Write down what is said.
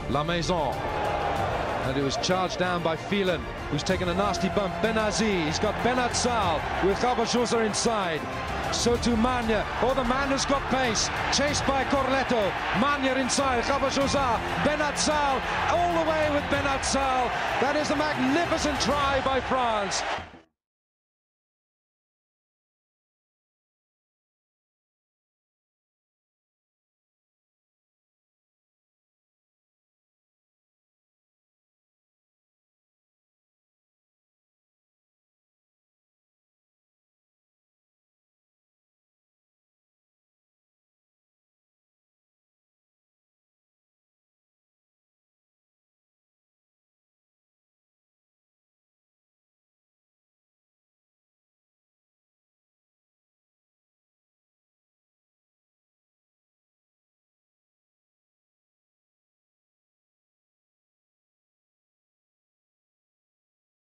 La Maison. And it was charged down by Phelan, who's taken a nasty bump. Benazi, he's got Benatzal with Gabajosa inside. So to Magne. Oh, the man has got pace. Chased by Corletto. Magne inside. Gabajosa. Benatzal. All the way with Benatzal. That is a magnificent try by France.